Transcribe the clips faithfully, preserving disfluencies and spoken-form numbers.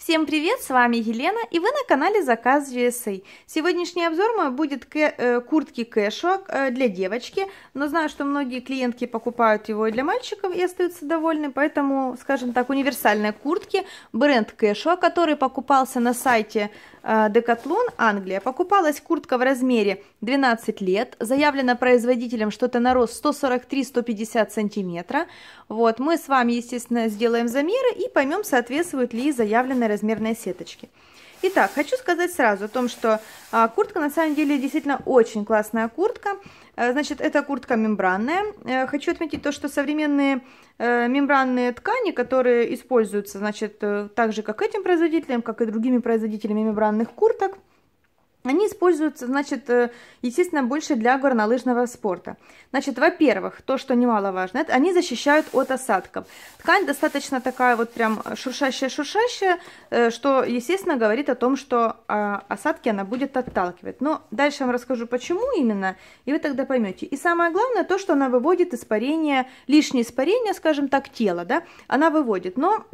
Всем привет, с вами Елена, и вы на канале Заказ ю эс эй. Сегодняшний обзор мой будет кэ э, куртки Casual э, для девочки, но знаю, что многие клиентки покупают его и для мальчиков и остаются довольны, поэтому, скажем так, универсальные куртки, бренд Casual, который покупался на сайте э, Decathlon, Англия. Покупалась куртка в размере двенадцать лет, заявлено производителем что-то на рост сто сорок три — сто пятьдесят сантиметров. Вот, мы с вами, естественно, сделаем замеры и поймем, соответствует ли заявленной размерной сеточке. Итак, хочу сказать сразу о том, что а, куртка на самом деле действительно очень классная куртка. А, значит, это куртка мембранная. А, хочу отметить то, что современные а, мембранные ткани, которые используются, значит, так же, как этим производителем, как и другими производителями мембранных курток, они используются, значит, естественно, больше для горнолыжного спорта. Значит, во-первых, то, что немаловажно, это они защищают от осадков. Ткань достаточно такая вот прям шуршащая-шуршащая, что, естественно, говорит о том, что осадки она будет отталкивать. Но дальше я вам расскажу, почему именно, и вы тогда поймете. И самое главное, то, что она выводит испарение, лишнее испарение, скажем так, тела, да, она выводит. Но...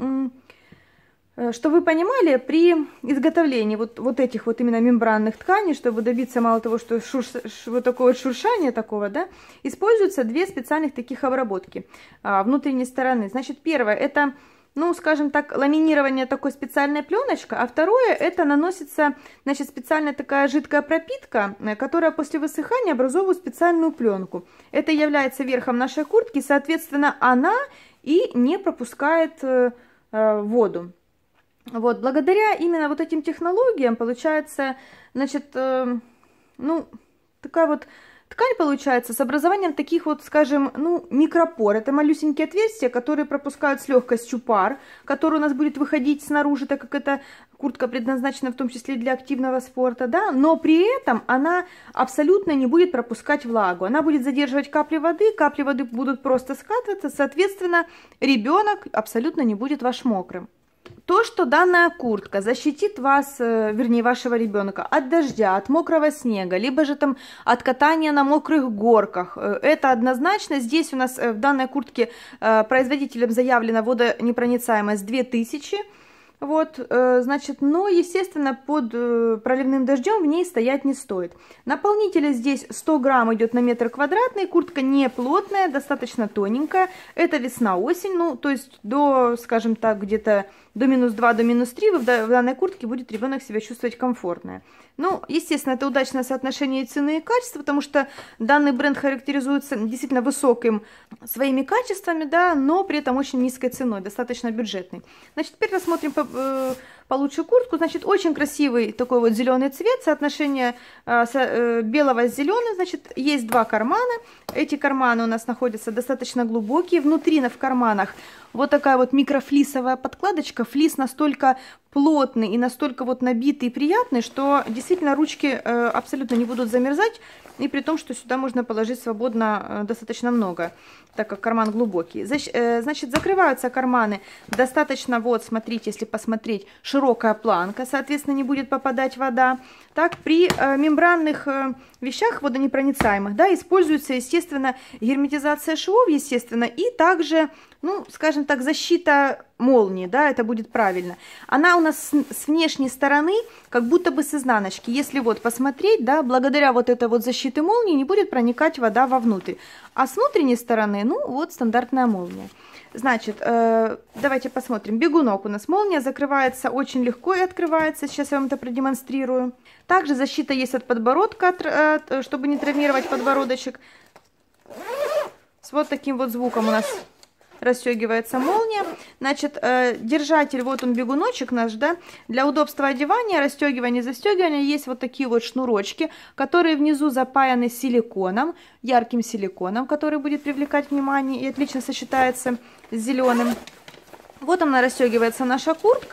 Чтобы вы понимали, при изготовлении вот, вот этих вот именно мембранных тканей, чтобы добиться мало того, что шурш, вот такого вот шуршания такого, да, используются две специальных таких обработки а, внутренней стороны. Значит, первое это, ну, скажем так, ламинирование такой специальной пленочкой, а второе это наносится, значит, специальная такая жидкая пропитка, которая после высыхания образовывает специальную пленку. Это является верхом нашей куртки, соответственно, она и не пропускает э, э, воду. Вот, благодаря именно вот этим технологиям получается, значит, э, ну, такая вот ткань получается с образованием таких вот, скажем, ну, микропор. Это малюсенькие отверстия, которые пропускают с легкостью пар, который у нас будет выходить снаружи, так как эта куртка предназначена в том числе для активного спорта, да, но при этом она абсолютно не будет пропускать влагу. Она будет задерживать капли воды, капли воды будут просто скатываться, соответственно, ребенок абсолютно не будет ваш мокрым. То, что данная куртка защитит вас, вернее, вашего ребенка от дождя, от мокрого снега, либо же там от катания на мокрых горках, это однозначно. Здесь у нас в данной куртке производителем заявлена водонепроницаемость две тысячи. Вот, значит, но, естественно, под проливным дождем в ней стоять не стоит. Наполнителя здесь сто грамм идет на метр квадратный, куртка не плотная, достаточно тоненькая. Это весна-осень, ну, то есть до, скажем так, где-то до минус два, до минус три в данной куртке будет ребенок себя чувствовать комфортно. Ну, естественно, это удачное соотношение цены и качества, потому что данный бренд характеризуется действительно высоким своими качествами, да, но при этом очень низкой ценой, достаточно бюджетный. Значит, теперь рассмотрим по, э, получше куртку. Значит, очень красивый такой вот зеленый цвет, соотношение э, с, э, белого с зеленым. Значит, есть два кармана. Эти карманы у нас находятся достаточно глубокие. Внутри в карманах вот такая вот микрофлисовая подкладочка. Флис настолько плотный и настолько вот набитый и приятный, что действительно ручки э, абсолютно не будут замерзать. И при том, что сюда можно положить свободно э, достаточно много, так как карман глубокий. Защ, э, значит, закрываются карманы достаточно, вот, смотрите, если посмотреть, широкая планка, соответственно, не будет попадать вода. Так, при э, мембранных э, вещах водонепроницаемых, да, используется, естественно, герметизация швов, естественно, и также, ну, скажем так, защита молнии, да, это будет правильно. Она у нас с, с внешней стороны, как будто бы с изнаночки. Если вот посмотреть, да, благодаря вот этой вот защиты молнии не будет проникать вода вовнутрь. А с внутренней стороны, ну, вот стандартная молния. Значит, э, давайте посмотрим. Бегунок у нас молния закрывается очень легко и открывается. Сейчас я вам это продемонстрирую. Также защита есть от подбородка, от, от, чтобы не травмировать подбородочек. С вот таким вот звуком у нас расстегивается молния. Значит, э, держатель, вот он бегуночек наш, да, для удобства одевания, расстегивания, застегивания есть вот такие вот шнурочки, которые внизу запаяны силиконом, ярким силиконом, который будет привлекать внимание и отлично сочетается с зеленым. Вот она расстегивается, наша куртка.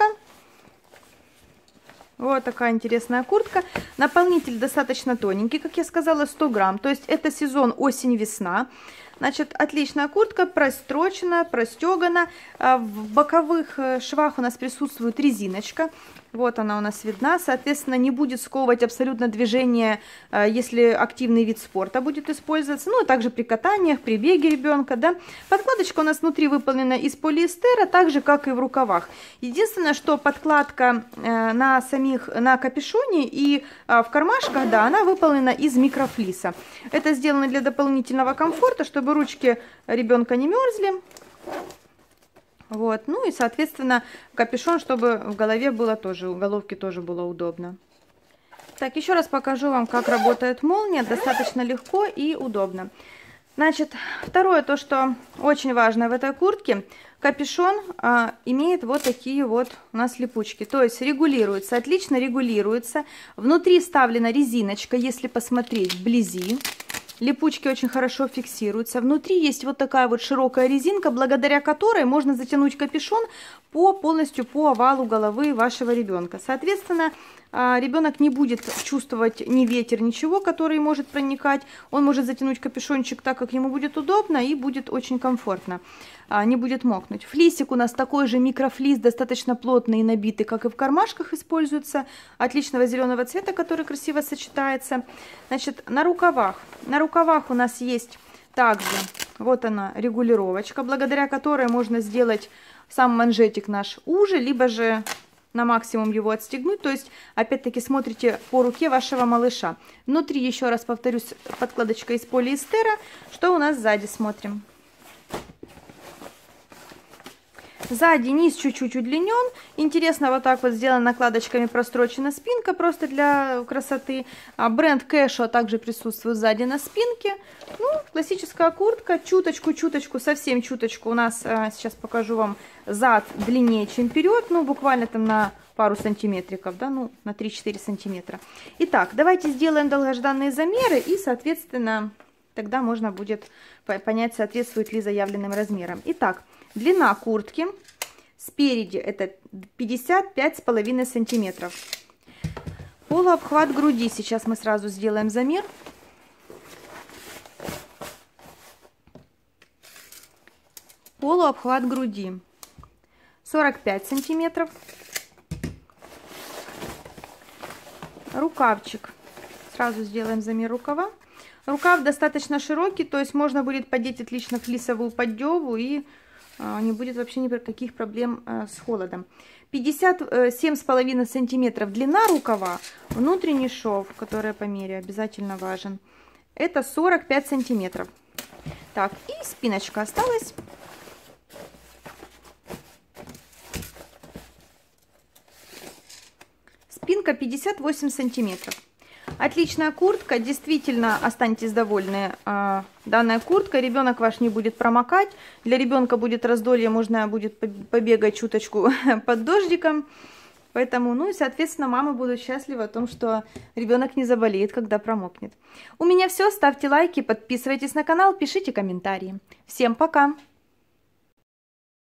Вот такая интересная куртка. Наполнитель достаточно тоненький, как я сказала, сто грамм. То есть это сезон осень-весна. Значит, отличная куртка, прострочена, простегана. В боковых швах у нас присутствует резиночка. Вот она у нас видна, соответственно, не будет сковывать абсолютно движение, если активный вид спорта будет использоваться, ну, и также при катаниях, при беге ребенка, да. Подкладочка у нас внутри выполнена из полиэстера, так же, как и в рукавах. Единственное, что подкладка на самих, на капюшоне и в кармашках, да, она выполнена из микрофлиса. Это сделано для дополнительного комфорта, чтобы ручки ребенка не мерзли. Вот, ну и, соответственно, капюшон, чтобы в голове было тоже, у головки тоже было удобно. Так, еще раз покажу вам, как работает молния. Достаточно легко и удобно. Значит, второе, то, что очень важно в этой куртке, капюшон а, имеет вот такие вот у нас липучки. То есть регулируется, отлично регулируется. Внутри вставлена резиночка, если посмотреть вблизи. Липучки очень хорошо фиксируются. Внутри есть вот такая вот широкая резинка, благодаря которой можно затянуть капюшон по, полностью по овалу головы вашего ребенка. Соответственно, ребенок не будет чувствовать ни ветер, ничего, который может проникать. Он может затянуть капюшончик так, как ему будет удобно, и будет очень комфортно, не будет мокнуть. Флисик у нас такой же микрофлис, достаточно плотный и набитый, как и в кармашках используется, отличного зеленого цвета, который красиво сочетается. Значит, на рукавах. На рукавах у нас есть также, вот она, регулировочка, благодаря которой можно сделать сам манжетик наш уже, либо же на максимум его отстегнуть, то есть опять-таки смотрите по руке вашего малыша. Внутри, еще раз повторюсь, подкладочка из полиэстера. Что у нас сзади, смотрим. Сзади низ чуть-чуть удлинен. Интересно, вот так вот сделана накладочками прострочена спинка, просто для красоты. А бренд Кэшо также присутствует сзади на спинке. Ну, классическая куртка, чуточку-чуточку, совсем чуточку. У нас, а, сейчас покажу вам, зад длиннее, чем вперед. Ну, буквально там на пару сантиметриков, да, ну, на три-четыре сантиметра. Итак, давайте сделаем долгожданные замеры и, соответственно, тогда можно будет понять, соответствует ли заявленным размерам. Итак, длина куртки спереди это пятьдесят пять с половиной сантиметров. Полуобхват груди, сейчас мы сразу сделаем замер. Полуобхват груди сорок пять сантиметров. Рукавчик, сразу сделаем замер рукава. Рукав достаточно широкий, то есть можно будет подеть отлично флисовую поддеву и а, не будет вообще никаких проблем а, с холодом. пятьдесят семь с половиной сантиметров длина рукава, внутренний шов, который по мере обязательно важен, это сорок пять сантиметров. Так, и спиночка осталась. Спинка пятьдесят восемь сантиметров. Отличная куртка, действительно останетесь довольны э, данной курткой. Ребенок ваш не будет промокать. Для ребенка будет раздолье, можно будет побегать чуточку под дождиком. Поэтому, ну и, соответственно, мамы будут счастливы о том, что ребенок не заболеет, когда промокнет. У меня все. Ставьте лайки, подписывайтесь на канал, пишите комментарии. Всем пока!